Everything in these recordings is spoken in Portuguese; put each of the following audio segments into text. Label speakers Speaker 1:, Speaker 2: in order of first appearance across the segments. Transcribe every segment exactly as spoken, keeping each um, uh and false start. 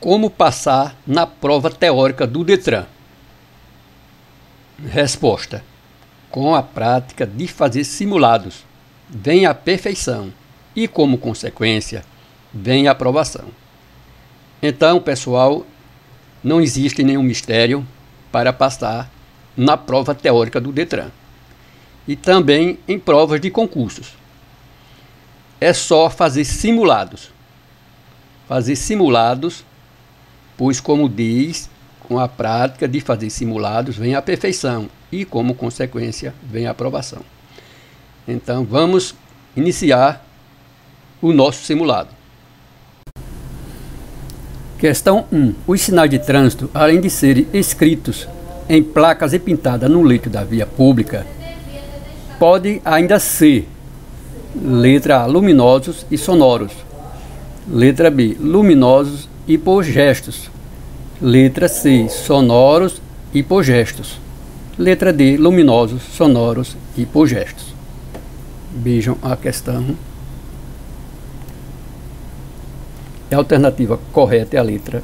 Speaker 1: Como passar na prova teórica do Detran? Resposta: com a prática de fazer simulados, vem a perfeição e, como consequência, vem a aprovação. Então, pessoal, não existe nenhum mistério para passar na prova teórica do Detran e também em provas de concursos. É só fazer simulados. Fazer simulados, pois, como diz, com a prática de fazer simulados vem a perfeição e, como consequência, vem a aprovação. Então, vamos iniciar o nosso simulado. Questão um. Os sinais de trânsito, além de serem escritos em placas e pintadas no leito da via pública, podem ainda ser: letra A, luminosos e sonoros; letra B, luminosos e por gestos; letra C, sonoros e por gestos; letra D, luminosos, sonoros e por gestos. Vejam a questão. A alternativa correta é a letra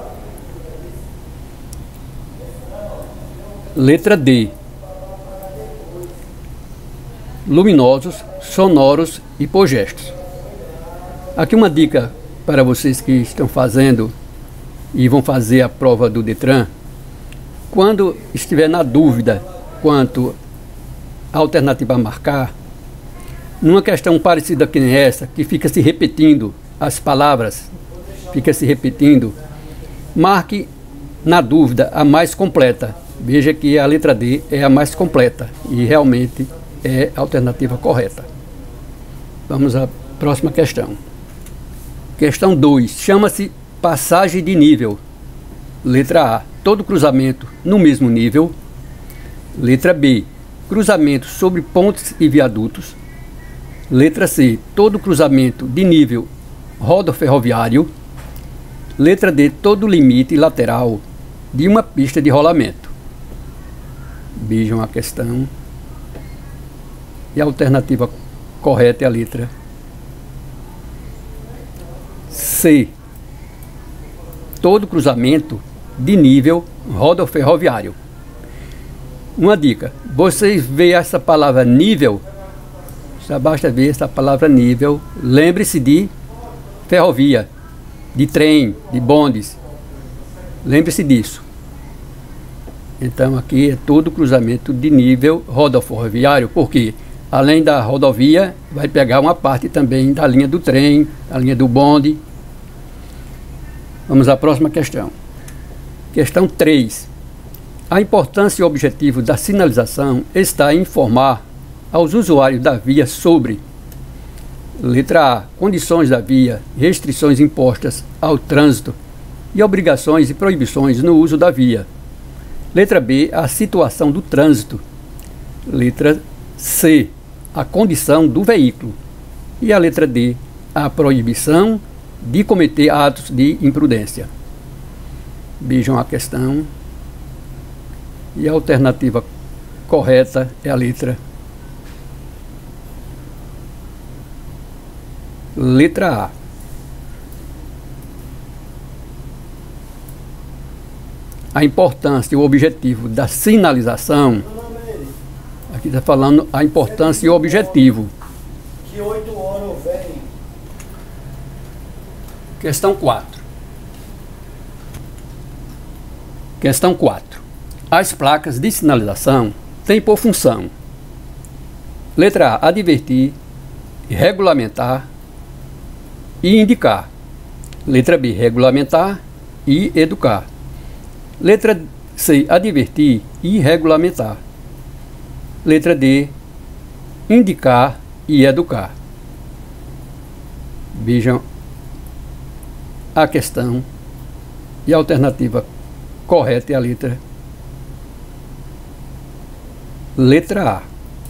Speaker 1: letra D, luminosos, sonoros e por gestos. Aqui uma dica para vocês que estão fazendo e vão fazer a prova do Detran: quando estiver na dúvida quanto à alternativa a marcar, numa questão parecida com essa, que fica se repetindo as palavras, fica se repetindo, marque na dúvida a mais completa. Veja que a letra D é a mais completa e realmente é a alternativa correta. Vamos à próxima questão. Questão dois. Chama-se passagem de nível. Letra A, todo cruzamento no mesmo nível. Letra B, cruzamento sobre pontes e viadutos. Letra C, todo cruzamento de nível rodoferroviário. Letra D, todo limite lateral de uma pista de rolamento. Vejam a questão. E a alternativa correta é a letra C, todo cruzamento de nível rodoferroviário. Uma dica: vocês veem essa palavra nível, só basta ver essa palavra nível, lembre-se de ferrovia, de trem, de bondes, lembre-se disso. Então aqui é todo cruzamento de nível rodoferroviário, porque além da rodovia vai pegar uma parte também da linha do trem, a linha do bonde. Vamos à próxima questão. Questão três. A importância e o objetivo da sinalização está em informar aos usuários da via sobre: letra A, condições da via, restrições impostas ao trânsito e obrigações e proibições no uso da via. Letra B, a situação do trânsito. Letra C, a condição do veículo. E a letra D, a proibição de cometer atos de imprudência. Vejam a questão. E a alternativa correta é a letra letra A. A importância e o objetivo da sinalização. Aqui está falando a importância e o objetivo.
Speaker 2: Que oito horas vem.
Speaker 1: Questão quatro. Questão quatro. As placas de sinalização têm por função: letra A, advertir, regulamentar e indicar. Letra B, regulamentar e educar. Letra C, advertir e regulamentar. Letra D, indicar e educar. Vejam a questão. E a alternativa correta é a letra letra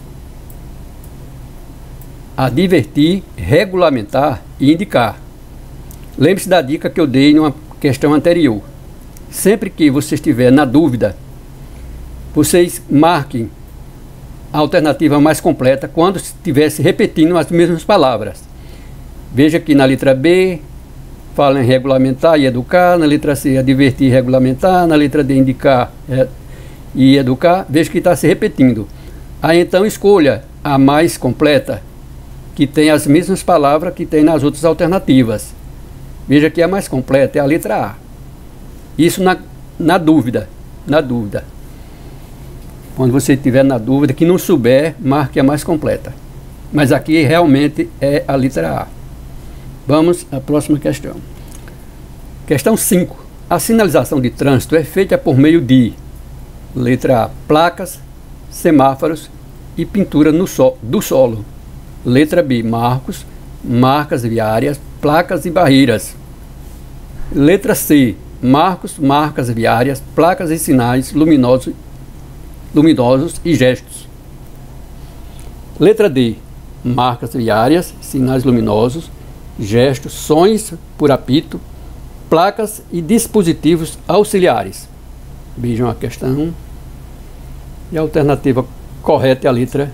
Speaker 1: A. Advertir, regulamentar e indicar. Lembre-se da dica que eu dei numa questão anterior. Sempre que você estiver na dúvida, vocês marquem a alternativa mais completa quando estivesse repetindo as mesmas palavras. Veja que na letra B, fala em regulamentar e educar. Na letra C, advertir e regulamentar. Na letra D, indicar é, e educar. Veja que está se repetindo. Aí então escolha a mais completa, que tem as mesmas palavras que tem nas outras alternativas. Veja que a mais completa é a letra A. Isso na, na dúvida, na dúvida. Quando você estiver na dúvida, que não souber, marque a mais completa. Mas aqui realmente é a letra A. Vamos à próxima questão. Questão cinco. A sinalização de trânsito é feita por meio de letra A, placas, semáforos e pintura no so, do solo. Letra B, marcos, marcas viárias, placas e barreiras. Letra C, marcos, marcas viárias, placas e sinais luminosos, luminosos e gestos. Letra D, marcas viárias, sinais luminosos, gestos, sons por apito, placas e dispositivos auxiliares. Vejam a questão. E a alternativa correta é a letra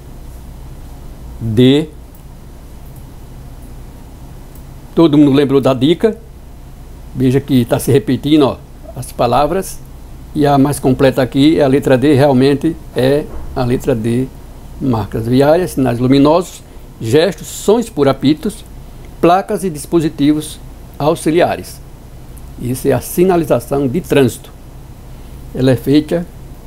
Speaker 1: D. Todo mundo lembrou da dica? Veja que está se repetindo, ó, as palavras. E a mais completa aqui é a letra D, realmente é a letra D. Marcas viárias, sinais luminosos, gestos, sons por apitos, placas e dispositivos auxiliares. Isso é a sinalização de trânsito. Ela é feita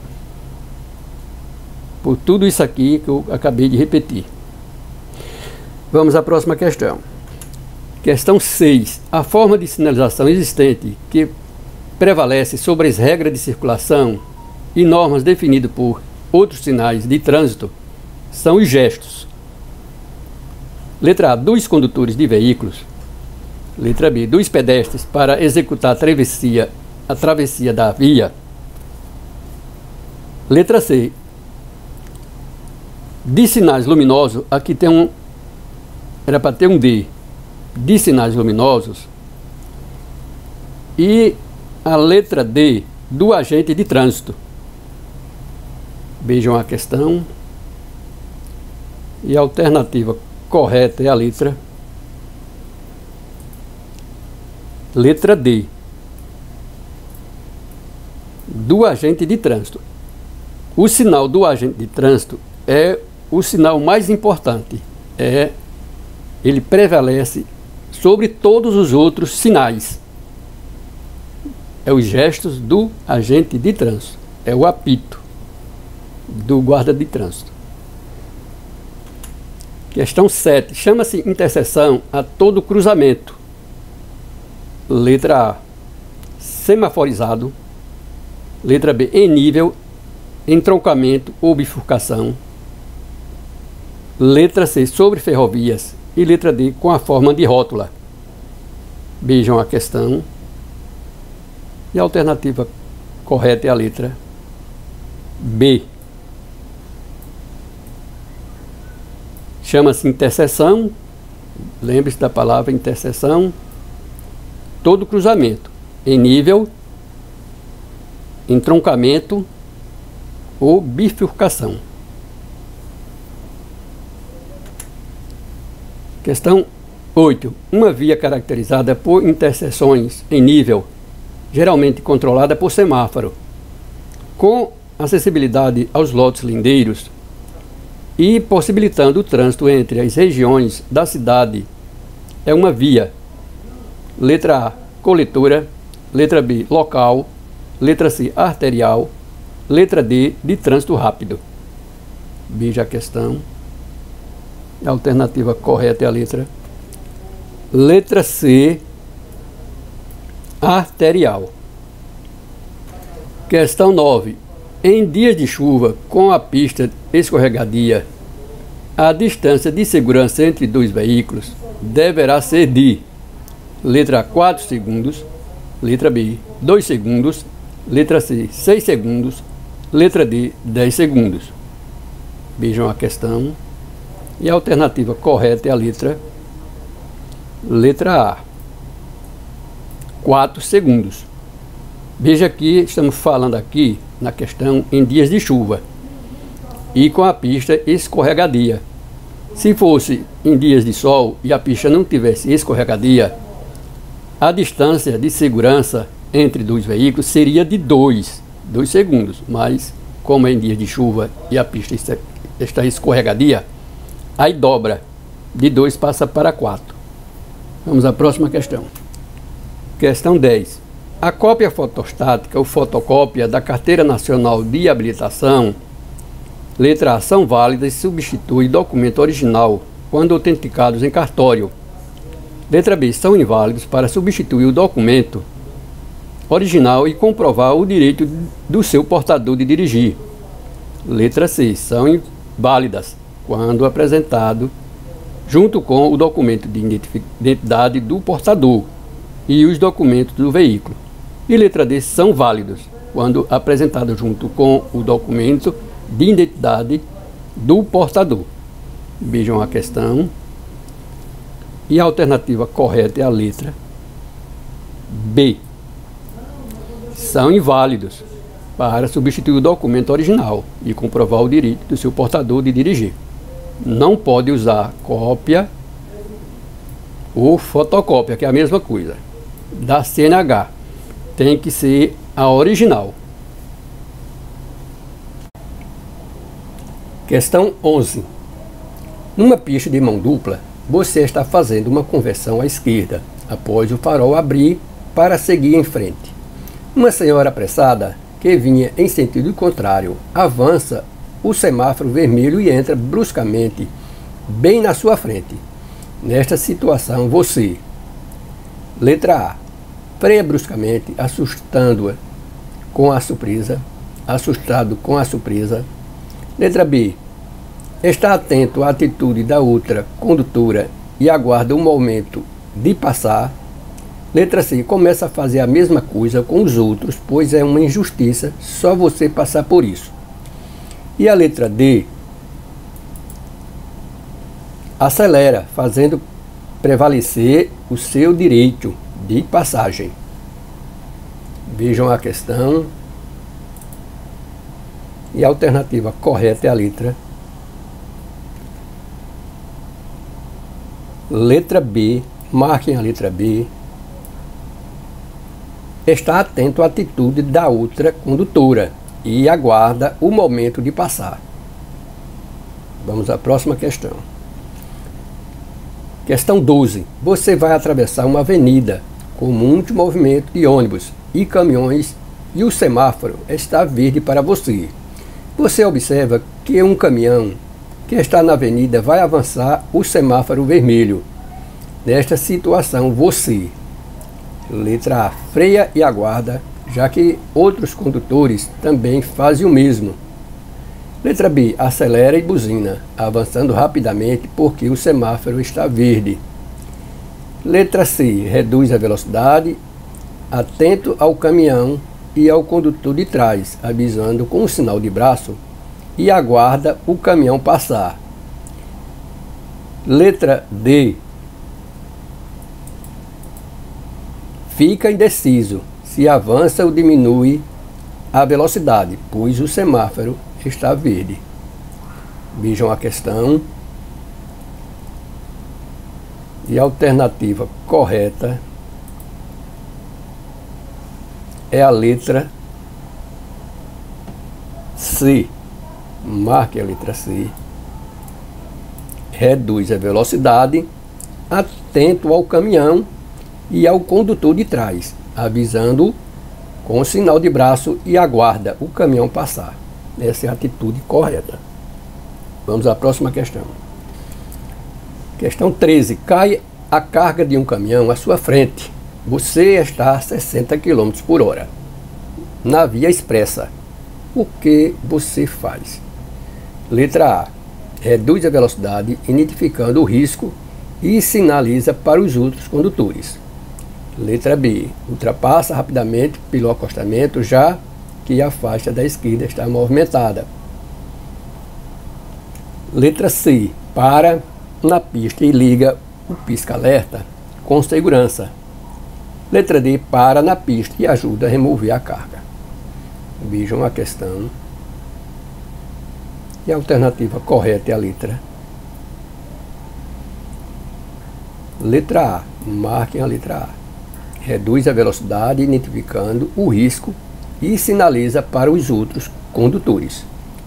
Speaker 1: por tudo isso aqui que eu acabei de repetir. Vamos à próxima questão. Questão seis. A forma de sinalização existente que prevalece sobre as regras de circulação e normas definidas por outros sinais de trânsito são os gestos. Letra A, dos condutores de veículos. Letra B, dos pedestres para executar a travessia, a travessia da via. Letra C, de sinais luminosos. Aqui tem um, era para ter um D, de sinais luminosos. E a letra D, do agente de trânsito. Vejam a questão. E a alternativa correta é a letra letra D, do agente de trânsito. O sinal do agente de trânsito é o sinal mais importante. É, ele prevalece sobre todos os outros sinais. É os gestos do agente de trânsito. É o apito do guarda de trânsito. Questão sete. Chama-se interseção a todo cruzamento. Letra A, semaforizado. Letra B, em nível, entroncamento ou bifurcação. Letra C, sobre ferrovias. E letra D, com a forma de rótula. Vejam a questão. E a alternativa correta é a letra B. Chama-se interseção. Lembre-se da palavra interseção. Todo cruzamento em nível, entroncamento ou bifurcação. Questão oito. Uma via caracterizada por interseções em nível, geralmente controlada por semáforo, com acessibilidade aos lotes lindeiros e possibilitando o trânsito entre as regiões da cidade, é uma via. Letra A, coletora. Letra B, local. Letra C, arterial. Letra D, de trânsito rápido. Veja a questão. A alternativa correta é a letra Letra C, arterial. Questão nove. Em dias de chuva, com a pista escorregadia, a distância de segurança entre dois veículos deverá ser de letra A, quatro segundos, letra B, dois segundos, letra C, seis segundos, letra D, dez segundos. Vejam a questão. E a alternativa correta é a letra letra A, quatro segundos. Veja que estamos falando aqui na questão em dias de chuva e com a pista escorregadia. Se fosse em dias de sol e a pista não tivesse escorregadia, A distância de segurança entre dois veículos seria de dois segundos, mas como é em dias de chuva e a pista está escorregadia, aí dobra, de dois passa para quatro. Vamos à próxima questão. Questão dez. A cópia fotostática ou fotocópia da Carteira Nacional de Habilitação, letra A, são válidas e substitui documento original quando autenticados em cartório. Letra B, são inválidos para substituir o documento original e comprovar o direito do seu portador de dirigir. Letra C, são inválidas quando apresentado junto com o documento de identidade do portador e os documentos do veículo. E letra D, são válidos quando apresentado junto com o documento de identidade do portador. Vejam a questão. E a alternativa correta é a letra B. São inválidos para substituir o documento original e comprovar o direito do seu portador de dirigir. Não pode usar cópia ou fotocópia, que é a mesma coisa, da C N H. Tem que ser a original. Questão onze. Numa pista de mão dupla, você está fazendo uma conversão à esquerda, após o farol abrir para seguir em frente. Uma senhora apressada, que vinha em sentido contrário, avança o semáforo vermelho e entra bruscamente bem na sua frente. Nesta situação, você, letra A, freia bruscamente, assustando-a com a surpresa, assustado com a surpresa. Letra B, está atento à atitude da outra condutora e aguarda o momento de passar. Letra C, começa a fazer a mesma coisa com os outros, pois é uma injustiça só você passar por isso. E a letra D, acelera, fazendo prevalecer o seu direito de passagem. Vejam a questão. E a alternativa correta é a letra Letra B. Marquem a letra B. Está atento à atitude da outra condutora e aguarda o momento de passar. Vamos à próxima questão. Questão doze. Você vai atravessar uma avenida com muito movimento de ônibus e caminhões e o semáforo está verde para você. Você observa que um caminhão que está na avenida vai avançar o semáforo vermelho. Nesta situação, você, letra A, freia e aguarda, já que outros condutores também fazem o mesmo. Letra B, acelera e buzina, avançando rapidamente porque o semáforo está verde. Letra C, reduz a velocidade, atento ao caminhão e ao condutor de trás, avisando com um sinal de braço e aguarda o caminhão passar. Letra D, fica indeciso se avança ou diminui a velocidade, pois o semáforo está verde. Vejam a questão. E a alternativa correta é a letra C. Marque a letra C. Reduz a velocidade, atento ao caminhão e ao condutor de trás, avisando com o sinal de braço e aguarda o caminhão passar. Essa é a atitude correta. Vamos à próxima questão. Questão treze. Cai a carga de um caminhão à sua frente. Você está a sessenta quilômetros por hora na via expressa. O que você faz? Letra A. Reduz a velocidade, identificando o risco e sinaliza para os outros condutores. Letra B. Ultrapassa rapidamente pelo acostamento, já que a faixa da esquerda está movimentada. Letra C. Para na pista e liga o pisca-alerta com segurança. Letra D. Para na pista e ajuda a remover a carga. Vejam a questão. E a alternativa correta é a letra Letra A. Marquem a letra A. reduz a velocidade identificando o risco e sinaliza para os outros condutores.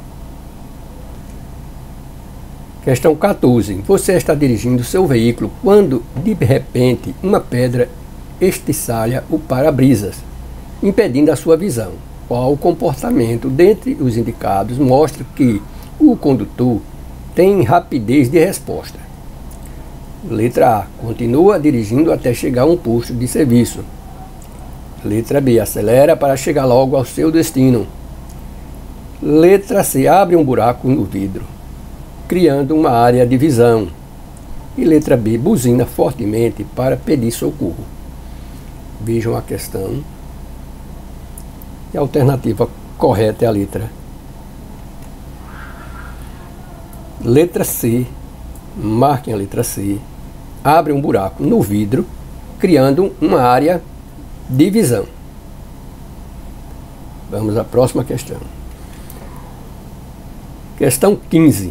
Speaker 1: Questão quatorze. Você está dirigindo seu veículo quando, de repente, uma pedra estriçalha o para-brisas, impedindo a sua visão. Qual o comportamento dentre os indicados mostra que o condutor tem rapidez de resposta? Letra A. Continua dirigindo até chegar a um posto de serviço. Letra B. Acelera para chegar logo ao seu destino. Letra C. Abre um buraco no vidro, criando uma área de visão. E letra B. Buzina fortemente para pedir socorro. Vejam a questão. E a alternativa correta é a letra. Letra C. Marquem a letra C. Abre um buraco no vidro, criando uma área de visão. Vamos à próxima questão. Questão quinze.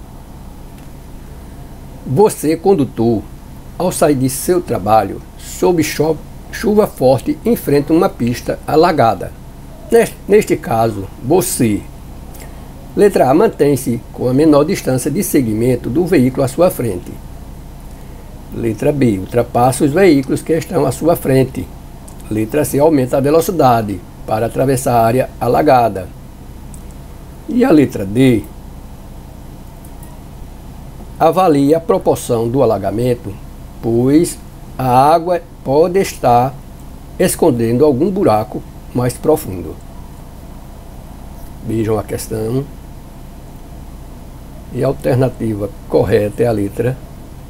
Speaker 1: Você, condutor, ao sair de seu trabalho, sob cho- chuva forte, enfrenta uma pista alagada. Neste, neste caso, você... Letra A. Mantém-se com a menor distância de segmento do veículo à sua frente. Letra B. Ultrapassa os veículos que estão à sua frente. Letra C. Aumenta a velocidade para atravessar a área alagada. E a letra D. Avalie a proporção do alagamento, pois a água pode estar escondendo algum buraco mais profundo. Vejam a questão. E a alternativa correta é a letra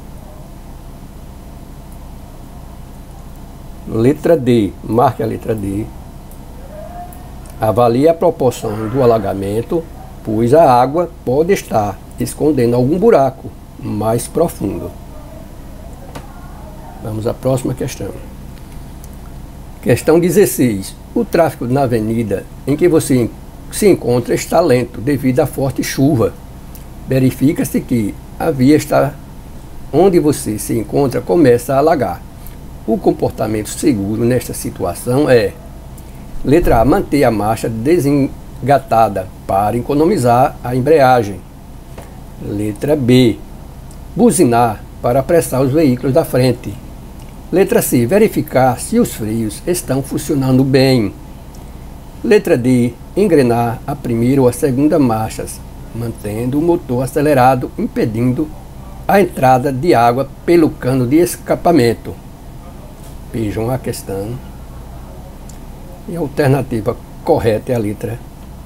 Speaker 1: Letra D. Marque a letra D. Avalie a proporção do alagamento, pois a água pode estar escondendo algum buraco mais profundo. Vamos à próxima questão. Questão dezesseis. O tráfego na avenida em que você se encontra está lento devido à forte chuva. Verifica-se que a via está onde você se encontra começa a alagar. O comportamento seguro nesta situação é: letra A. Manter a marcha desengatada para economizar a embreagem. Letra B. Buzinar para apressar os veículos da frente. Letra C. Verificar se os freios estão funcionando bem. Letra D. Engrenar a primeira ou a segunda marchas, mantendo o motor acelerado, impedindo a entrada de água pelo cano de escapamento. Vejam a questão. E a alternativa correta é a letra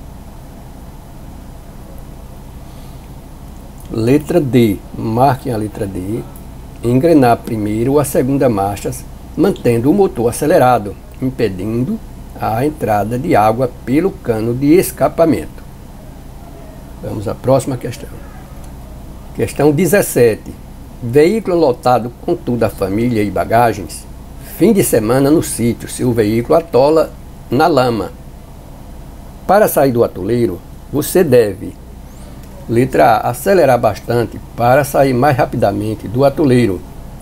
Speaker 1: Letra D. Marquem a letra D. Engrenar a primeira ou a segunda marchas, mantendo o motor acelerado, impedindo a entrada de água pelo cano de escapamento. Vamos à próxima questão. Questão dezessete. Veículo lotado com toda a família e bagagens. Fim de semana no sítio, seu veículo atola na lama. Para sair do atoleiro, você deve: letra A. Acelerar bastante para sair mais rapidamente do atoleiro.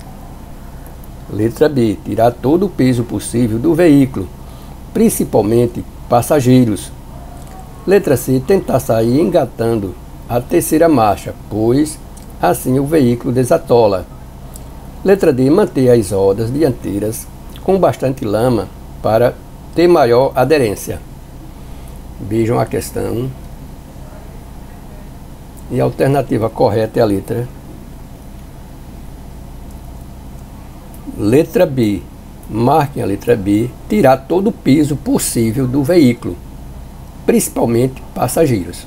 Speaker 1: Letra B. Tirar todo o peso possível do veículo, principalmente passageiros. Letra C. Tentar sair engatando a terceira marcha, pois assim o veículo desatola. Letra D. Manter as rodas dianteiras com bastante lama para ter maior aderência. Vejam a questão. E a alternativa correta é a letra Letra B. Marquem a letra B. Tirar todo o peso possível do veículo, principalmente passageiros.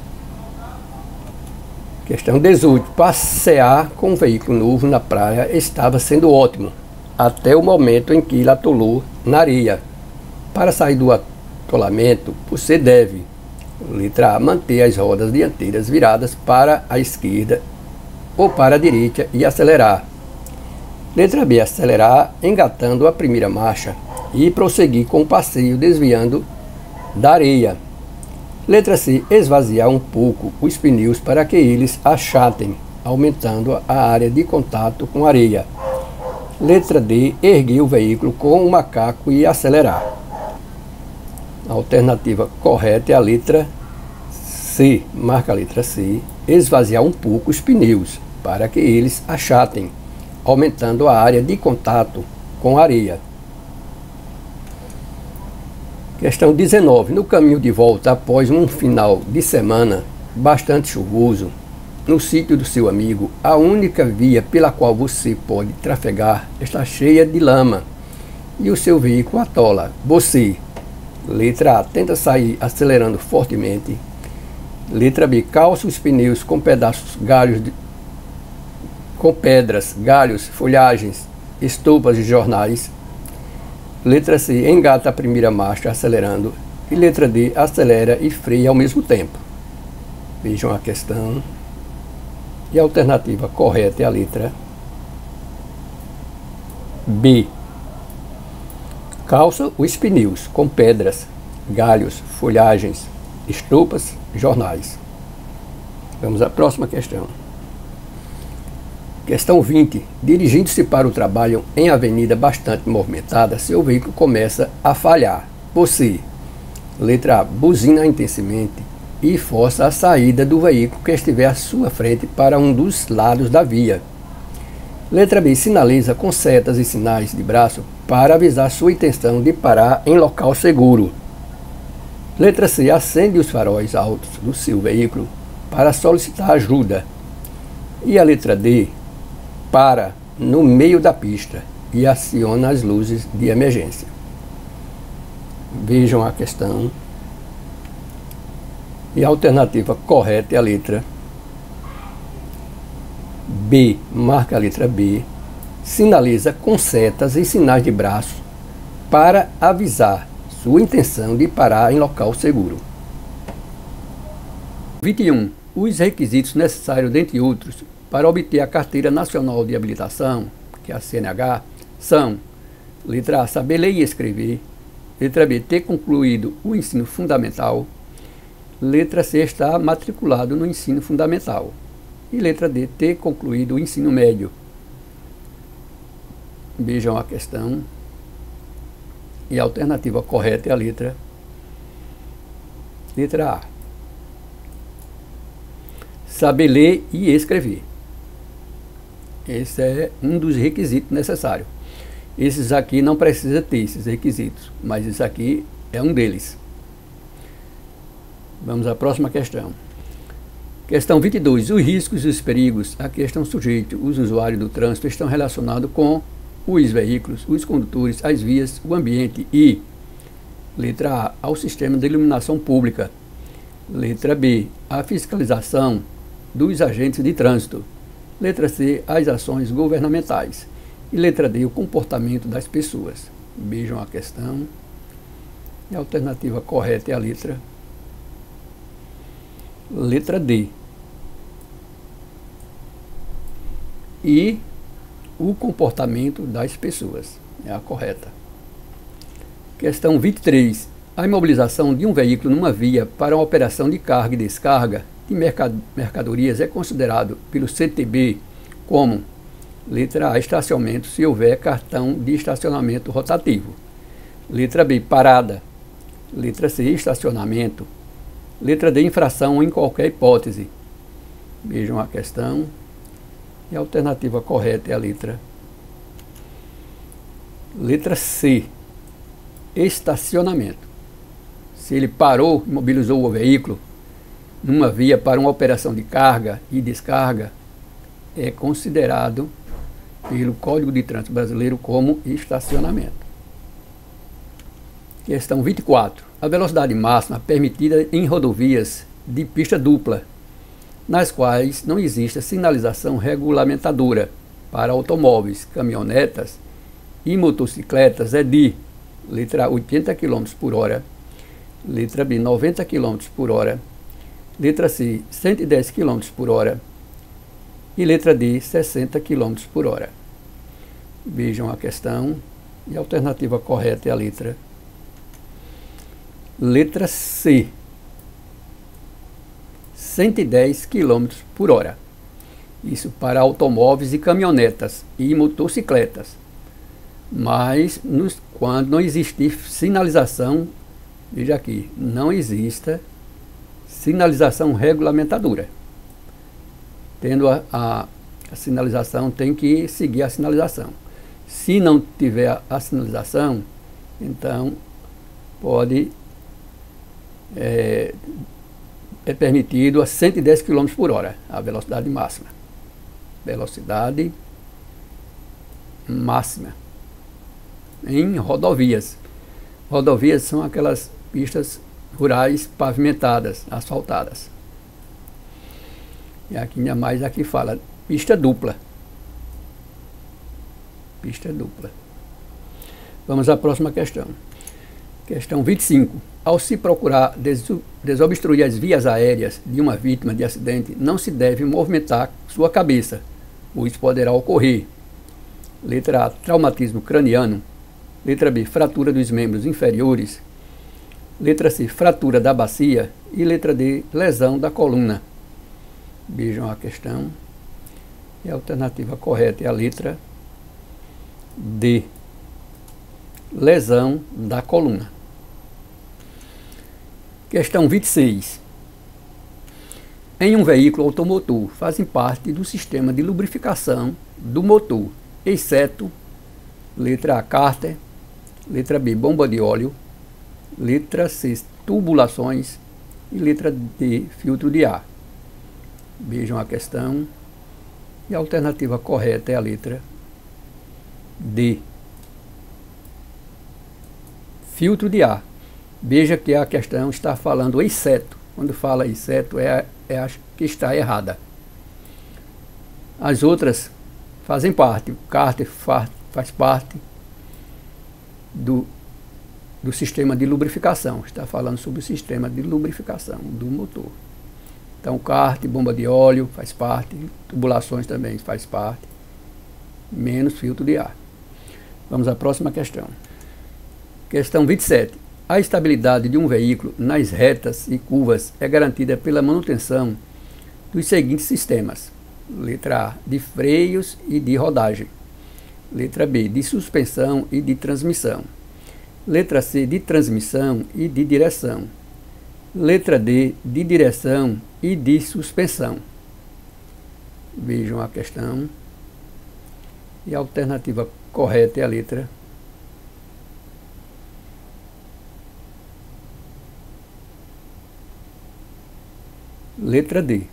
Speaker 1: Questão dezoito. Passear com um veículo novo na praia estava sendo ótimo, até o momento em que ele atolou na areia. Para sair do atolamento, você deve: letra A. Manter as rodas dianteiras viradas para a esquerda ou para a direita e acelerar. Letra B. Acelerar engatando a primeira marcha e prosseguir com o passeio desviando da areia. Letra C. Esvaziar um pouco os pneus para que eles achatem, aumentando a área de contato com a areia. Letra D, erguer o veículo com o macaco e acelerar. A alternativa correta é a letra C, marca a letra C, esvaziar um pouco os pneus para que eles achatem, aumentando a área de contato com a areia. Questão dezenove. No caminho de volta após um final de semana bastante chuvoso, no sítio do seu amigo, a única via pela qual você pode trafegar está cheia de lama e o seu veículo atola. Você, letra A, tenta sair acelerando fortemente. Letra B, calça os pneus com pedaços, galhos, de, com pedras, galhos, folhagens, estopas de jornais. Letra C, engata a primeira marcha acelerando. E letra D, acelera e freia ao mesmo tempo. Vejam a questão. E a alternativa correta é a letra B. Calça os pneus com pedras, galhos, folhagens, estopas, jornais. Vamos à próxima questão. Questão vinte. Dirigindo-se para o trabalho em avenida bastante movimentada, seu veículo começa a falhar. Você, letra A, buzina intensamente e força a saída do veículo que estiver à sua frente para um dos lados da via. Letra B, sinaliza com setas e sinais de braço para avisar sua intenção de parar em local seguro. Letra C, acende os faróis altos do seu veículo para solicitar ajuda. E a letra D, para no meio da pista e aciona as luzes de emergência. Vejam a questão. E a alternativa correta é a letra B, marca a letra B, sinaliza com setas e sinais de braço para avisar sua intenção de parar em local seguro. vinte e um. Os requisitos necessários, dentre outros, para obter a Carteira Nacional de Habilitação, que é a C N H, são: letra A, saber ler e escrever. Letra B, ter concluído o ensino fundamental. Letra C, estar matriculado no ensino fundamental. E letra D, ter concluído o ensino médio. Vejam a questão. E a alternativa correta é a letra, letra A. Saber ler e escrever. Esse é um dos requisitos necessários. Esses aqui não precisa ter esses requisitos, mas esse aqui é um deles. Vamos à próxima questão. Questão vinte e dois. Os riscos e os perigos a que estão sujeitos os usuários do trânsito estão relacionados com os veículos, os condutores, as vias, o ambiente e, letra A, ao sistema de iluminação pública. Letra B, a fiscalização dos agentes de trânsito. Letra C, as ações governamentais. E letra D, o comportamento das pessoas. Vejam a questão. E a alternativa correta é a letra, letra D. E o comportamento das pessoas. É a correta. Questão vinte e três. A imobilização de um veículo numa via para uma operação de carga e descarga de mercadorias é considerado pelo C T B como, letra A, estacionamento se houver cartão de estacionamento rotativo. Letra B, parada. Letra C, estacionamento. Letra D, infração em qualquer hipótese. Vejam a questão. E a alternativa correta é a letra, letra C, estacionamento. Se ele parou, imobilizou o veículo numa via para uma operação de carga e descarga, é considerado pelo Código de Trânsito Brasileiro como estacionamento. Questão vinte e quatro. A velocidade máxima permitida em rodovias de pista dupla, nas quais não existe sinalização regulamentadora para automóveis, caminhonetas e motocicletas é de, letra A, oitenta quilômetros por hora, letra B, noventa quilômetros por hora, letra C, cento e dez quilômetros por hora e letra D, sessenta quilômetros por hora. Vejam a questão e a alternativa correta é a letra, letra C, cento e dez quilômetros por hora. Isso para automóveis e caminhonetas e motocicletas. Mas nos, quando não existir sinalização, veja aqui, não exista sinalização regulamentadora. Tendo a, a, a sinalização, tem que seguir a sinalização. Se não tiver a, a sinalização, então pode é, é permitido a cento e dez quilômetros por hora a velocidade máxima. Velocidade máxima em rodovias. Rodovias são aquelas pistas rurais pavimentadas, asfaltadas. E aqui ainda mais aqui fala pista dupla. Pista dupla. Vamos à próxima questão. Questão vinte e cinco. Ao se procurar desobstruir as vias aéreas de uma vítima de acidente, não se deve movimentar sua cabeça, pois poderá ocorrer: letra A, traumatismo craniano; letra B, fratura dos membros inferiores; letra C, fratura da bacia; e letra D, lesão da coluna. Vejam a questão. E a alternativa correta é a letra D, lesão da coluna. Questão vinte e seis. Em um veículo automotor fazem parte do sistema de lubrificação do motor, exceto letra A, cárter; letra B, bomba de óleo; letra C, tubulações; e letra D, filtro de ar. Vejam a questão. E a alternativa correta é a letra D, filtro de ar. Veja que a questão está falando exceto. Quando fala exceto, é, é a que está errada. As outras fazem parte. O cárter faz, faz parte do, do sistema de lubrificação. Está falando sobre o sistema de lubrificação do motor. Então, cárter, bomba de óleo faz parte, tubulações também faz parte, menos filtro de ar. Vamos à próxima questão. Questão vinte e sete. A estabilidade de um veículo nas retas e curvas é garantida pela manutenção dos seguintes sistemas: letra A, de freios e de rodagem; letra B, de suspensão e de transmissão; letra C, de transmissão e de direção; letra D, de direção e de suspensão. Vejam a questão. E a alternativa correta é a letra Letra D,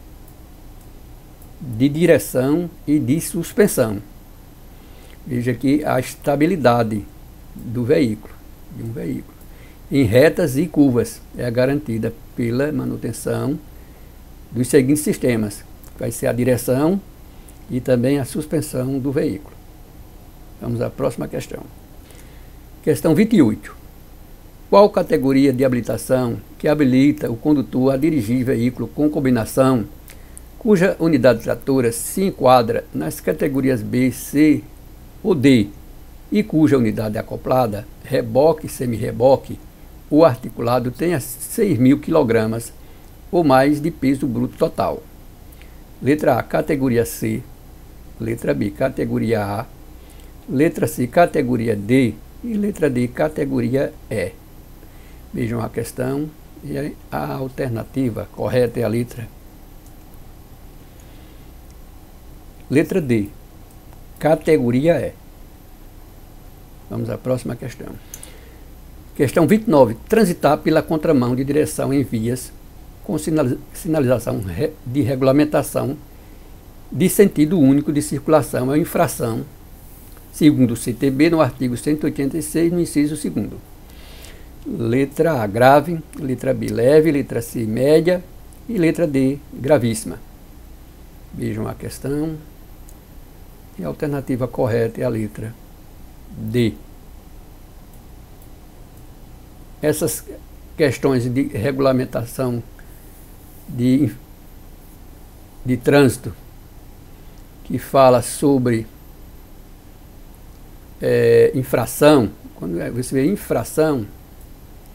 Speaker 1: de direção e de suspensão. Veja aqui a estabilidade do veículo, de um veículo, em retas e curvas, é garantida pela manutenção dos seguintes sistemas: vai ser a direção e também a suspensão do veículo. Vamos à próxima questão. Questão vinte e oito. Qual categoria de habilitação que habilita o condutor a dirigir veículo com combinação, cuja unidade tratora se enquadra nas categorias B, C ou D, e cuja unidade acoplada, reboque, semi-reboque ou articulado tenha seis mil quilogramas ou mais de peso bruto total? Letra A, categoria C; letra B, categoria A; letra C, categoria D; e letra D, categoria E. Vejam a questão. E a alternativa correta é a letra Letra D, categoria E. Vamos à próxima questão. Questão vinte e nove. Transitar pela contramão de direção em vias com sinalização de regulamentação de sentido único de circulação é infração, segundo o C T B, no artigo cento e oitenta e seis, no inciso segundo. Letra A, grave; letra B, leve; letra C, média; e letra D, gravíssima. Vejam a questão. E a alternativa correta é a letra D. Essas questões de regulamentação de, de trânsito, que fala sobre é, infração, quando você vê infração,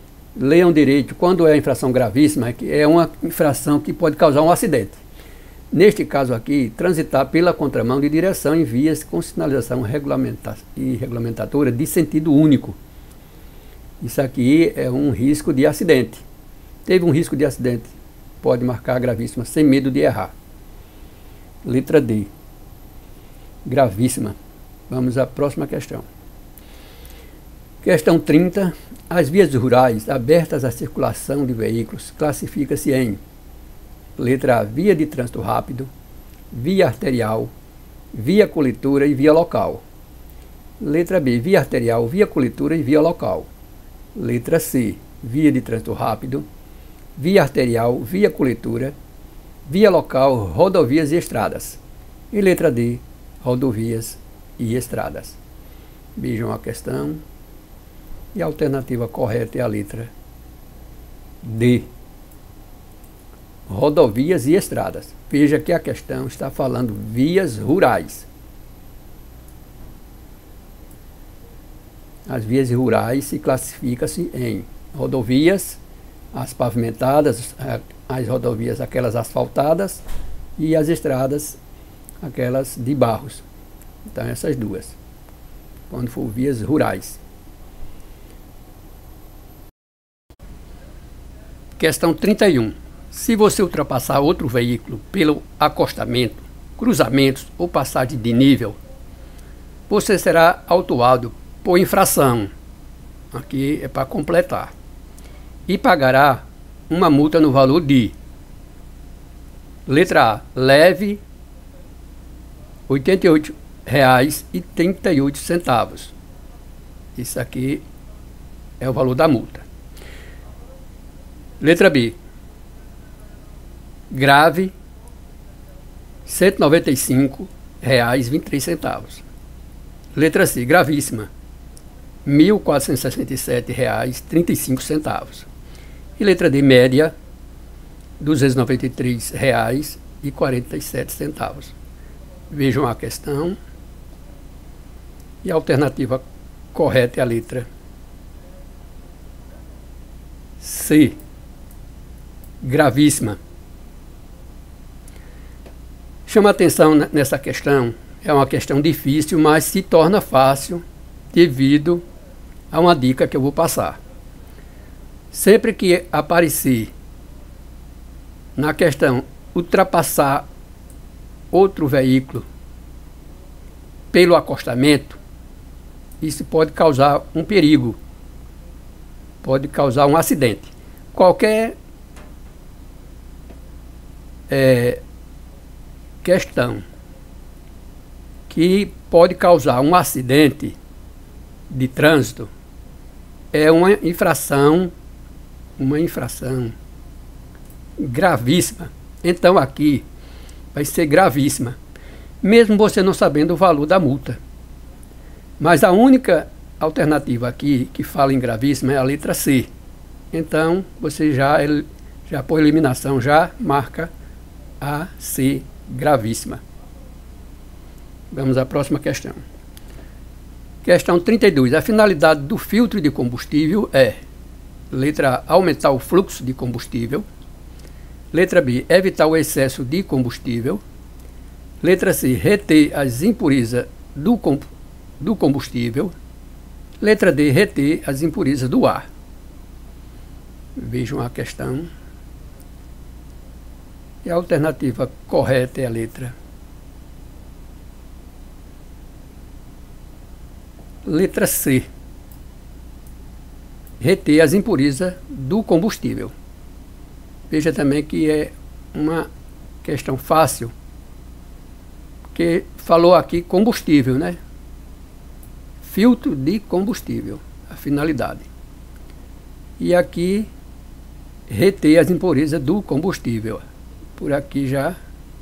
Speaker 1: leiam direito. Quando é infração gravíssima, é uma infração que pode causar um acidente. Neste caso aqui, transitar pela contramão de direção em vias com sinalização regulamenta e regulamentatória de sentido único. Isso aqui é um risco de acidente. Teve um risco de acidente, pode marcar gravíssima, sem medo de errar. Letra D. Gravíssima. Vamos à próxima questão. Questão trinta. As vias rurais abertas à circulação de veículos classifica-se em: letra A, via de trânsito rápido, via arterial, via coletora e via local. Letra B, via arterial, via coletora e via local. Letra C, via de trânsito rápido, via arterial, via coletora, via local, rodovias e estradas. E letra D, rodovias e estradas. Vejam a questão. E a alternativa correta é a letra D, rodovias e estradas. Veja que a questão está falando vias rurais. As vias rurais se classificam-se em rodovias, as pavimentadas, as rodovias, aquelas asfaltadas, e as estradas, aquelas de barros. Então, essas duas, quando for vias rurais. Questão trinta e um. Se você ultrapassar outro veículo pelo acostamento, cruzamentos ou passagem de nível, você será autuado por infração. Aqui é para completar. E pagará uma multa no valor de: letra A, leve, oitenta e oito reais e trinta e oito centavos. Isso aqui é o valor da multa. Letra B, grave, cento e noventa e cinco reais e vinte e três centavos. Letra C, gravíssima, mil quatrocentos e sessenta e sete reais e trinta e cinco centavos. E letra D, média, duzentos e noventa e três reais e quarenta e sete centavos. Vejam a questão. E a alternativa correta é a letra C, gravíssima. Chama atenção nessa questão, é uma questão difícil, mas se torna fácil devido a uma dica que eu vou passar. Sempre que aparecer na questão ultrapassar outro veículo pelo acostamento, isso pode causar um perigo, pode causar um acidente. Qualquer é, questão que pode causar um acidente de trânsito é uma infração, uma infração gravíssima. Então aqui vai ser gravíssima, mesmo você não sabendo o valor da multa. Mas a única alternativa aqui que fala em gravíssima é a letra C. Então você já, já por eliminação, já marca a C, gravíssima. Vamos à próxima questão. Questão trinta e dois. A finalidade do filtro de combustível é: letra A, aumentar o fluxo de combustível. Letra B, evitar o excesso de combustível. Letra C, reter as impurezas do, do combustível. Letra D, reter as impurezas do ar. Vejam a questão. E a alternativa correta é a letra Letra C, reter as impurezas do combustível. Veja também que é uma questão fácil, porque falou aqui combustível, né? Filtro de combustível, a finalidade. E aqui, reter as impurezas do combustível. Por aqui já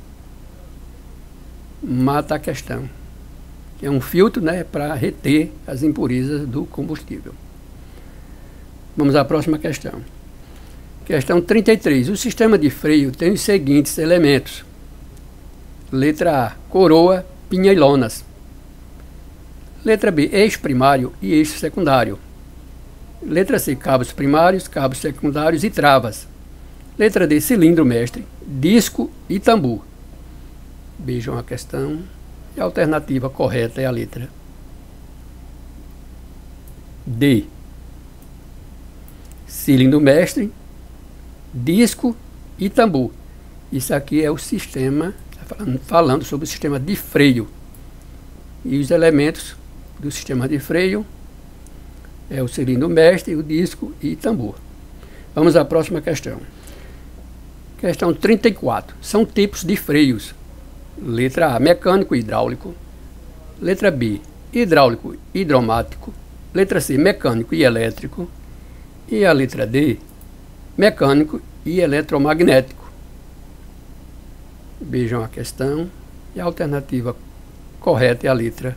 Speaker 1: mata a questão. É um filtro, né, para reter as impurezas do combustível. Vamos à próxima questão. Questão trinta e três. O sistema de freio tem os seguintes elementos. Letra A, coroa, pinha e lonas. Letra B, eixo primário e eixo secundário. Letra C, cabos primários, cabos secundários e travas. Letra D, cilindro mestre, disco e tambor. Vejam a questão. E a alternativa correta é a letra D. Cilindro mestre, disco e tambor. Isso aqui é o sistema, falando, falando sobre o sistema de freio. E os elementos do sistema de freio é o cilindro mestre, o disco e tambor. Vamos à próxima questão. Questão trinta e quatro. São tipos de freios. Letra A, mecânico e hidráulico. Letra B, hidráulico e hidromático. Letra C, mecânico e elétrico. E a letra D, mecânico e eletromagnético. Vejam a questão. E a alternativa correta é a letra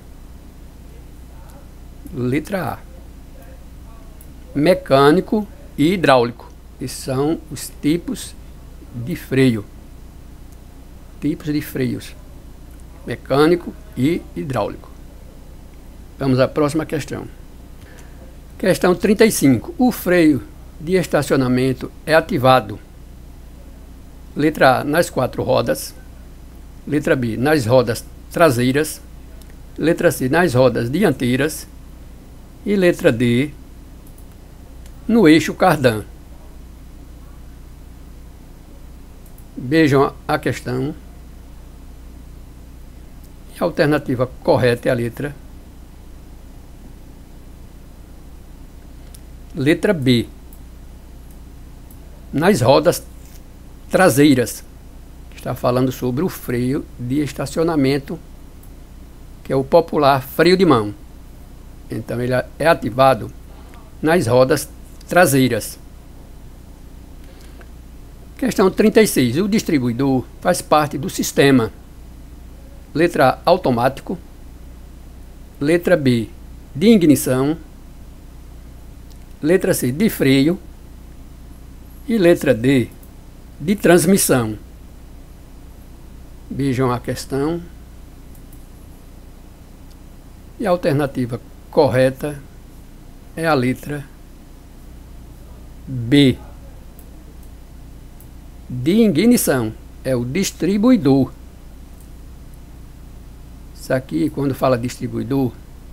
Speaker 1: Letra A, mecânico e hidráulico. Que são os tipos de freio. Tipos de freios. Mecânico e hidráulico. Vamos à próxima questão. Questão trinta e cinco. O freio de estacionamento é ativado. Letra A, nas quatro rodas. Letra B, nas rodas traseiras. Letra C, nas rodas dianteiras. E letra D, no eixo cardan. Vejam a questão. E a alternativa correta é a letra Letra B, nas rodas traseiras. Está falando sobre o freio de estacionamento, que é o popular freio de mão. Então ele é ativado nas rodas traseiras. Questão trinta e seis. O distribuidor faz parte do sistema. Letra A, automático. Letra B, de ignição. Letra C, de freio. E letra D, de transmissão. Vejam a questão. E a alternativa correta é a letra B, de ignição. É o distribuidor. Isso aqui, quando fala distribuidor,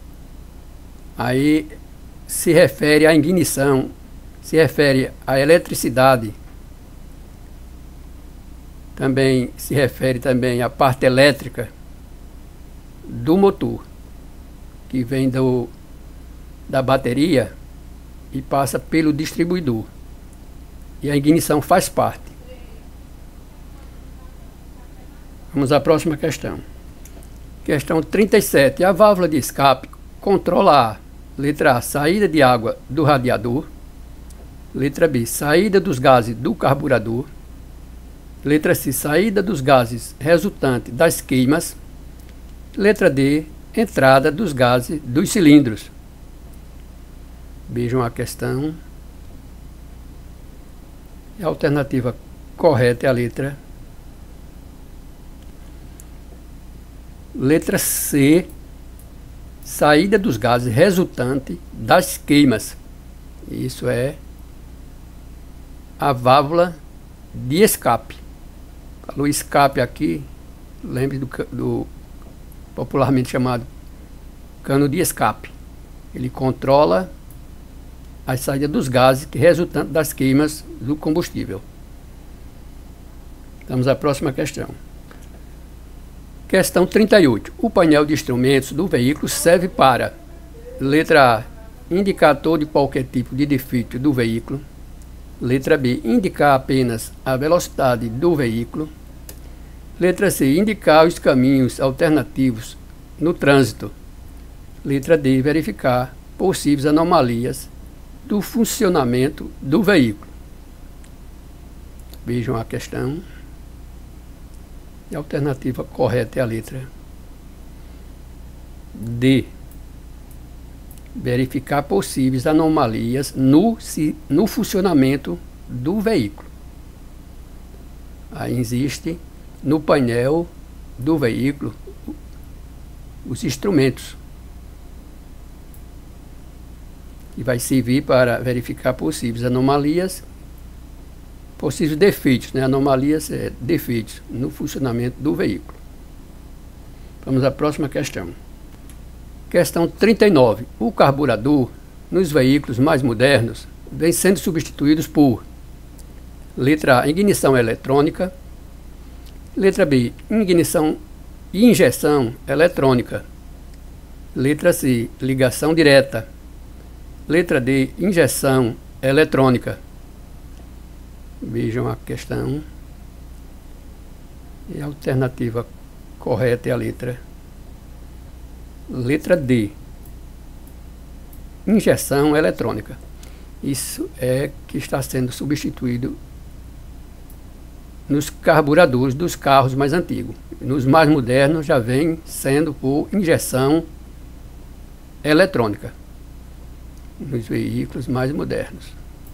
Speaker 1: aí se refere à ignição, se refere à eletricidade. Também se refere também à parte elétrica do motor, que vem do, da bateria e passa pelo distribuidor. E a ignição faz parte. Vamos à próxima questão. Questão trinta e sete. A válvula de escape controla a letra A, saída de água do radiador. Letra B, saída dos gases do carburador. Letra C, saída dos gases resultante das queimas. Letra D, entrada dos gases dos cilindros. Vejam a questão. E a alternativa correta é a letra Letra C, saída dos gases resultante das queimas. Isso é a válvula de escape. Falou escape aqui, lembre do, do popularmente chamado cano de escape. Ele controla a saída dos gases que resultante das queimas do combustível. Vamos à próxima questão. Questão trinta e oito. O painel de instrumentos do veículo serve para: letra A, indicador de qualquer tipo de defeito do veículo. Letra B, indicar apenas a velocidade do veículo. Letra C, indicar os caminhos alternativos no trânsito. Letra D, verificar possíveis anomalias do funcionamento do veículo. Vejam a questão. E a alternativa correta é a letra D, verificar possíveis anomalias no, no funcionamento do veículo. Aí existe no painel do veículo os instrumentos que vai servir para verificar possíveis anomalias, possíveis defeitos, né? Anomalias é defeitos no funcionamento do veículo. Vamos à próxima questão. Questão trinta e nove. O carburador, nos veículos mais modernos, vem sendo substituídos por: letra A, ignição eletrônica. Letra B, ignição e injeção eletrônica. Letra C, ligação direta. Letra D, injeção eletrônica. Vejam a questão. E a alternativa correta é a letra Letra D, injeção eletrônica. Isso é que está sendo substituído nos carburadores dos carros mais antigos. Nos mais modernos já vem sendo por injeção eletrônica. Nos veículos mais modernos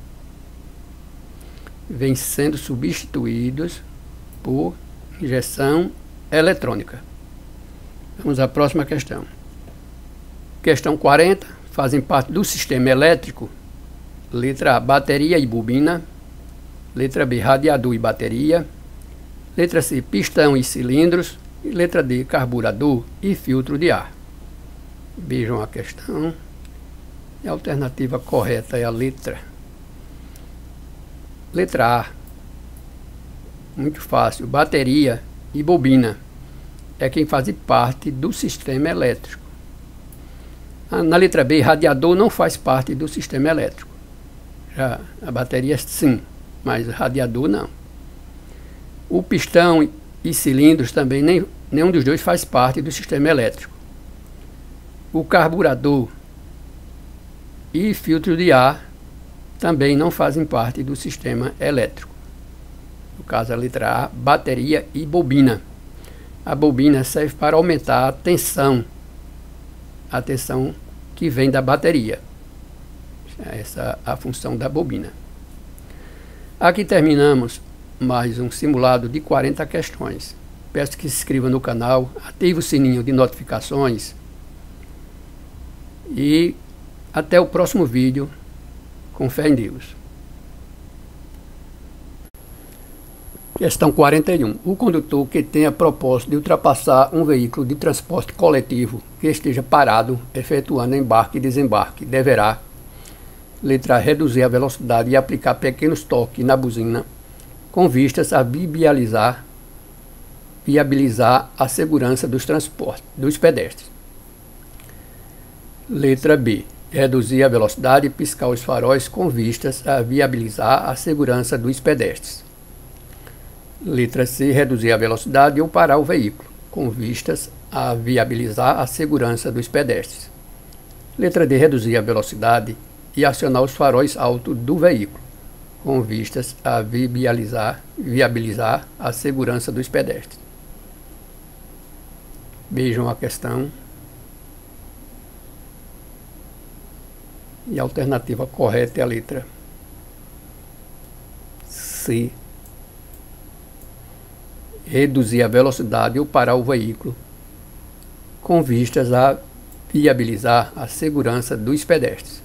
Speaker 1: vem sendo substituídos por injeção eletrônica. Vamos à próxima questão. Questão quarenta. Fazem parte do sistema elétrico: letra A, bateria e bobina. Letra B, radiador e bateria. Letra C, pistão e cilindros. E letra D, carburador e filtro de ar. Vejam a questão. E a alternativa correta é a letra Letra A. Muito fácil. Bateria e bobina é quem faz parte do sistema elétrico. Na letra B, radiador não faz parte do sistema elétrico. Já a bateria sim, mas radiador não. O pistão e cilindros também, nem, nenhum dos dois faz parte do sistema elétrico. O carburador e filtro de ar também não fazem parte do sistema elétrico. No caso, a letra A, bateria e bobina. A bobina serve para aumentar a tensão, a tensão que vem da bateria. Essa é a função da bobina. Aqui terminamos mais um simulado de quarenta questões. Peço que se inscreva no canal, ative o sininho de notificações e até o próximo vídeo, com fé em Deus. Questão quarenta e um. O condutor que tenha propósito de ultrapassar um veículo de transporte coletivo que esteja parado, efetuando embarque e desembarque, deverá: letra A, reduzir a velocidade e aplicar pequenos toques na buzina, com vistas a viabilizar, viabilizar a segurança dos transportes, dos pedestres. Letra B, reduzir a velocidade e piscar os faróis com vistas a viabilizar a segurança dos pedestres. Letra C, reduzir a velocidade ou parar o veículo, com vistas a viabilizar a segurança dos pedestres. Letra D, reduzir a velocidade e acionar os faróis altos do veículo, com vistas a viabilizar, viabilizar a segurança dos pedestres. Vejam a questão. E a alternativa correta é a letra C, reduzir a velocidade ou parar o veículo, com vistas a viabilizar a segurança dos pedestres.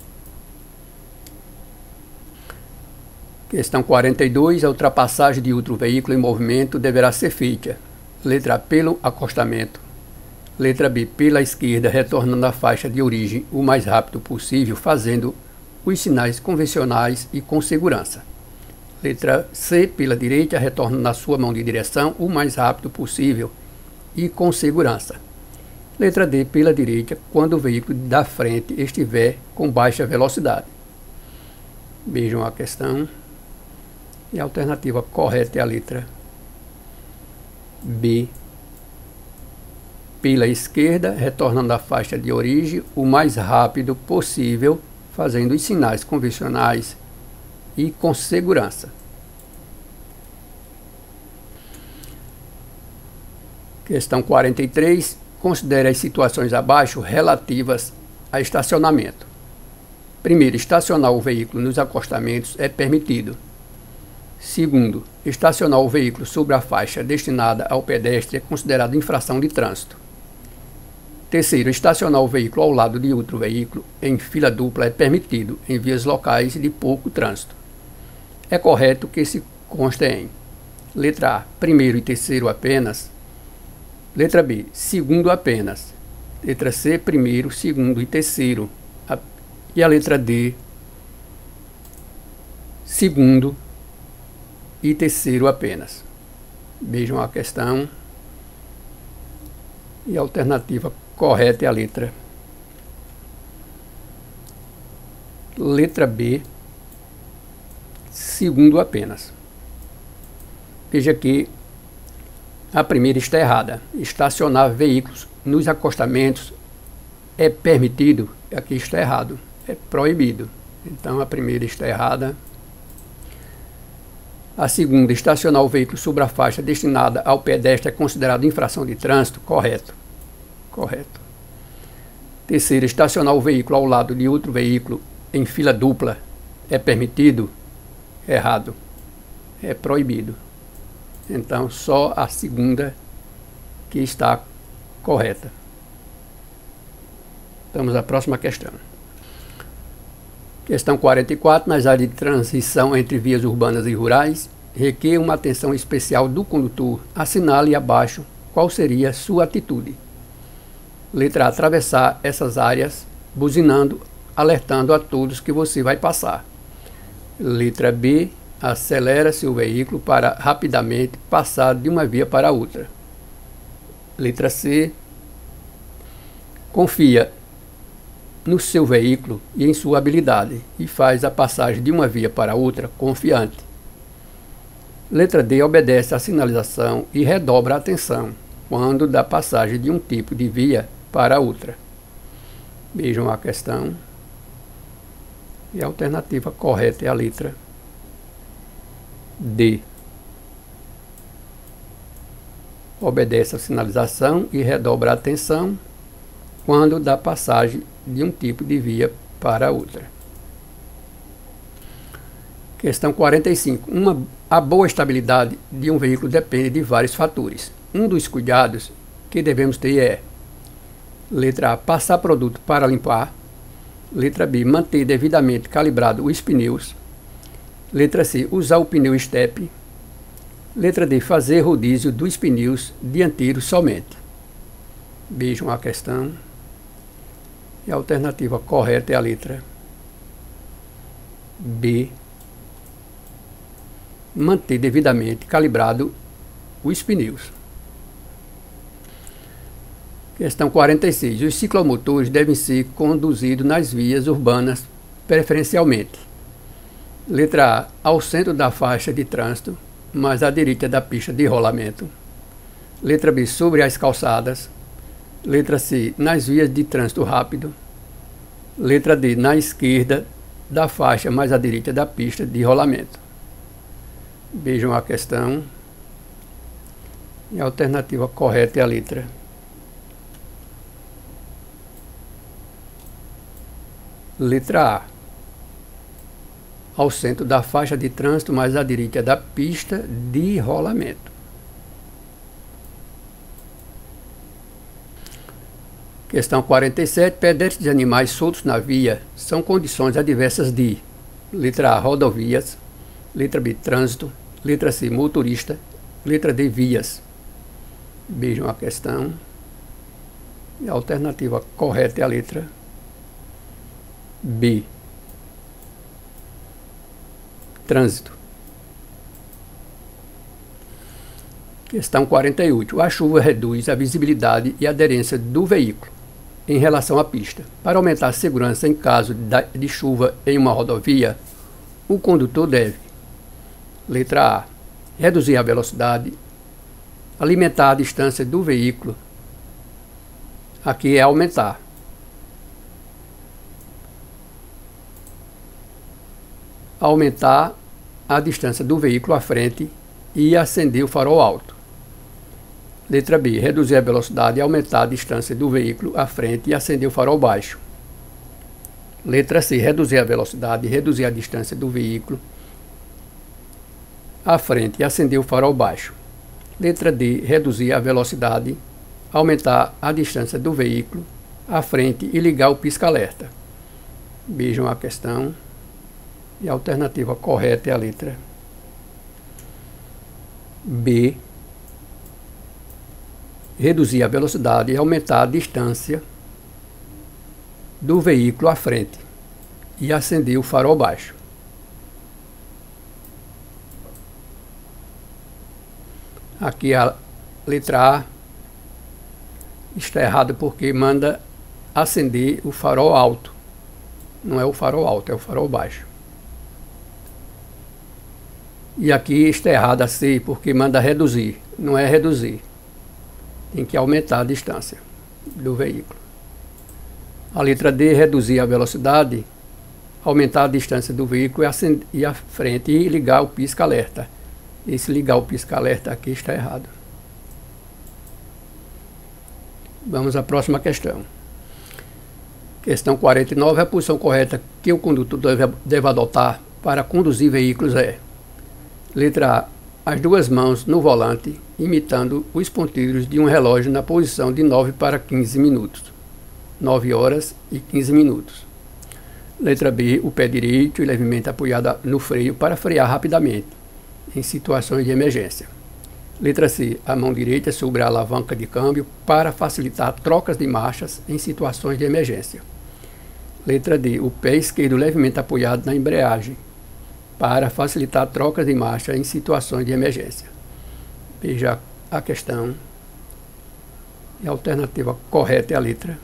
Speaker 1: Questão quarenta e dois. A ultrapassagem de outro veículo em movimento deverá ser feita: letra A, pelo acostamento. Letra B, pela esquerda, retornando à faixa de origem o mais rápido possível, fazendo os sinais convencionais e com segurança. Letra C, pela direita, retornando na sua mão de direção o mais rápido possível e com segurança. Letra D, pela direita, quando o veículo da frente estiver com baixa velocidade. Vejam a questão. E a alternativa correta é a letra B, pela esquerda, retornando à faixa de origem o mais rápido possível, fazendo os sinais convencionais e com segurança. Questão quarenta e três. Considere as situações abaixo relativas a estacionamento. Primeiro, estacionar o veículo nos acostamentos é permitido. Segundo, estacionar o veículo sobre a faixa destinada ao pedestre é considerado infração de trânsito. Terceiro, estacionar o veículo ao lado de outro veículo em fila dupla é permitido em vias locais de pouco trânsito. É correto que se conste em: letra A, primeiro e terceiro apenas. Letra B, segundo apenas. Letra C, primeiro, segundo e terceiro. A, e a letra D, segundo e terceiro apenas. Vejam a questão. E a alternativa correta é a letra Letra B, segundo apenas. Veja que a primeira está errada. Estacionar veículos nos acostamentos é permitido. Aqui está errado. É proibido. Então a primeira está errada. A segunda, estacionar o veículo sobre a faixa destinada ao pedestre é considerado infração de trânsito. Correto. Correto. Terceira, estacionar o veículo ao lado de outro veículo em fila dupla é permitido? Errado. É proibido. Então, só a segunda que está correta. Vamos à próxima questão. Questão quarenta e quatro. Nas áreas de transição entre vias urbanas e rurais, requer uma atenção especial do condutor. Assinale abaixo qual seria sua atitude. Letra A, atravessar essas áreas buzinando, alertando a todos que você vai passar. Letra B, acelera seu veículo para rapidamente passar de uma via para outra. Letra C, confia no seu veículo e em sua habilidade e faz a passagem de uma via para outra confiante. Letra D, obedece à sinalização e redobra a atenção quando dá passagem de um tipo de via para outra. Vejam a questão. E a alternativa correta é a letra D. Obedece à sinalização e redobra a atenção quando dá passagem de um tipo de via para outra. Questão quarenta e cinco. Uma, a boa estabilidade de um veículo depende de vários fatores. Um dos cuidados que devemos ter é: letra A, passar produto para limpar. Letra B, manter devidamente calibrado os pneus. Letra C, usar o pneu estepe. Letra D, fazer rodízio dos pneus dianteiros somente. Vejam a questão. E a alternativa correta é a letra B. Manter devidamente calibrado os pneus. Questão quarenta e seis. Os ciclomotores devem ser conduzidos nas vias urbanas preferencialmente. Letra A, ao centro da faixa de trânsito, mais à direita da pista de rolamento. Letra B, sobre as calçadas. Letra C, nas vias de trânsito rápido. Letra D, na esquerda da faixa, mais à direita da pista de rolamento. Vejam a questão. E a alternativa correta é a letra Letra A, ao centro da faixa de trânsito, mais à direita da pista de rolamento. Questão quarenta e sete. Pedestres e animais soltos na via são condições adversas de: letra A, rodovias. Letra B, trânsito. Letra C, motorista. Letra D, vias. Vejam a questão. E a alternativa correta é a letra B. Trânsito. Questão quarenta e oito. A chuva reduz a visibilidade e a aderência do veículo em relação à pista. Para aumentar a segurança em caso de chuva em uma rodovia, o condutor deve: letra A, reduzir a velocidade, alimentar a distância do veículo. Aqui é aumentar. Aumentar a distância do veículo à frente e acender o farol alto. Letra B, reduzir a velocidade e aumentar a distância do veículo à frente e acender o farol baixo. Letra C, reduzir a velocidade e reduzir a distância do veículo à frente e acender o farol baixo. Letra D, reduzir a velocidade, aumentar a distância do veículo à frente e ligar o pisca-alerta. Vejam a questão. E a alternativa correta é a letra reduzir a velocidade e aumentar a distância do veículo à frente e acender o farol baixo. Aqui a letra A está errada porque manda acender o farol alto. Não é o farol alto, é o farol baixo. E aqui está errada a C porque manda reduzir. Não é reduzir. Tem que aumentar a distância do veículo. A letra D, reduzir a velocidade, aumentar a distância do veículo e, acender, e a frente e ligar o pisca-alerta. Esse ligar o pisca-alerta aqui está errado. Vamos à próxima questão. Questão quarenta e nove. A posição correta que o condutor deve, deve adotar para conduzir veículos é: letra A, as duas mãos no volante, imitando os pontilhos de um relógio na posição de nove para quinze minutos. nove horas e quinze minutos. Letra B, o pé direito e levemente apoiado no freio para frear rapidamente, em situações de emergência. Letra C, a mão direita sobre a alavanca de câmbio para facilitar trocas de marchas em situações de emergência. Letra D, o pé esquerdo levemente apoiado na embreagem para facilitar trocas de marcha em situações de emergência. Veja a questão. E a alternativa correta é a letra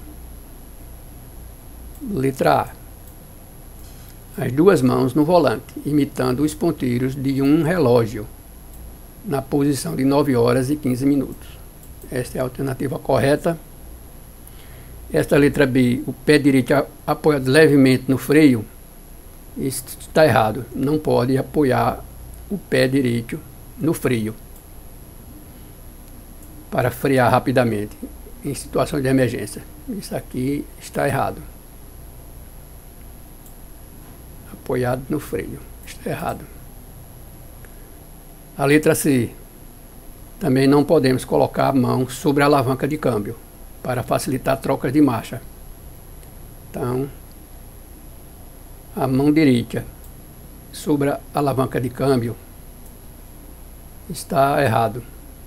Speaker 1: Letra A. As duas mãos no volante, imitando os pontilhos de um relógio, na posição de nove horas e quinze minutos. Esta é a alternativa correta. Esta letra B, o pé direito apoiado levemente no freio, isso está errado. Não pode apoiar o pé direito no freio para frear rapidamente em situação de emergência. Isso aqui está errado. Apoiado no freio. Está errado. A letra C. Também não podemos colocar a mão sobre a alavanca de câmbio para facilitar trocas de marcha. Então, a mão direita sobre a alavanca de câmbio está errado.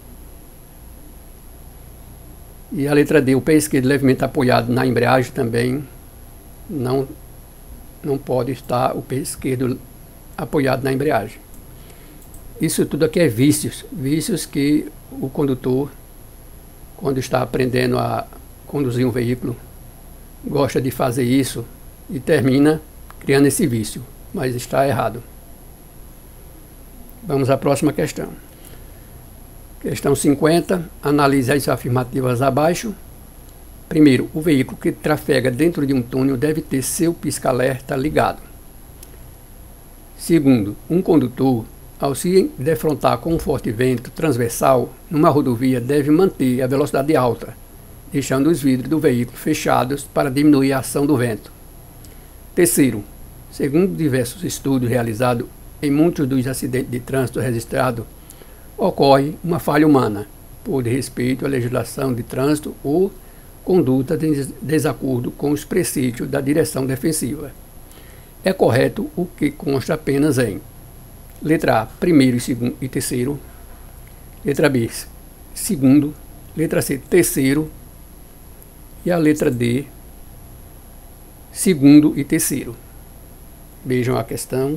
Speaker 1: E a letra D, o pé esquerdo levemente apoiado na embreagem também não Não pode estar o pé esquerdo apoiado na embreagem. Isso tudo aqui é vícios. Vícios que o condutor, quando está aprendendo a conduzir um veículo, gosta de fazer isso e termina criando esse vício. Mas está errado. Vamos à próxima questão. Questão cinquenta. Analise as afirmativas abaixo. Primeiro, o veículo que trafega dentro de um túnel deve ter seu pisca-alerta ligado. Segundo, um condutor, ao se defrontar com um forte vento transversal numa rodovia, deve manter a velocidade alta, deixando os vidros do veículo fechados para diminuir a ação do vento. Terceiro, segundo diversos estudos realizados em muitos dos acidentes de trânsito registrados, ocorre uma falha humana, por respeito à legislação de trânsito ou conduta de desacordo com os preceitos da direção defensiva. É correto o que consta apenas em letra A, primeiro e segundo e terceiro, letra B, segundo, letra C, terceiro e a letra D, segundo e terceiro. Vejam a questão.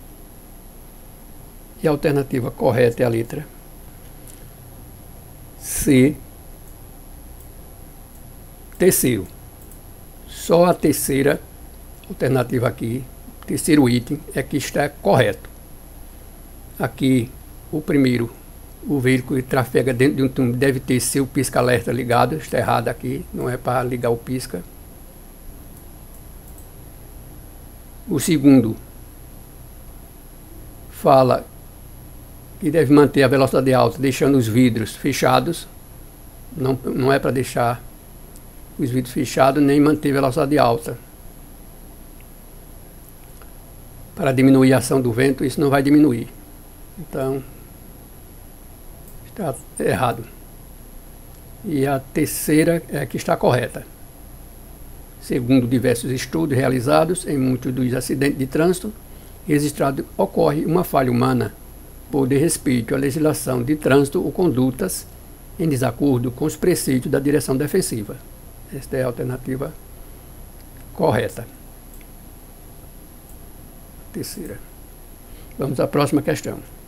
Speaker 1: E a alternativa correta é a letra C, terceiro. Só a terceira alternativa aqui, terceiro item, é que está correto. Aqui, o primeiro, o veículo que trafega dentro de um túnel deve ter seu pisca-alerta ligado. Está errado aqui, não é para ligar o pisca. O segundo fala que deve manter a velocidade alta, deixando os vidros fechados. Não, não é para deixar os vidros fechados, nem manter velocidade alta. Para diminuir a ação do vento, isso não vai diminuir. Então, está errado. E a terceira é a que está correta. Segundo diversos estudos realizados em muitos dos acidentes de trânsito registrados, ocorre uma falha humana por desrespeito à legislação de trânsito ou condutas em desacordo com os preceitos da direção defensiva. Esta é a alternativa correta. Terceira. Vamos à próxima questão.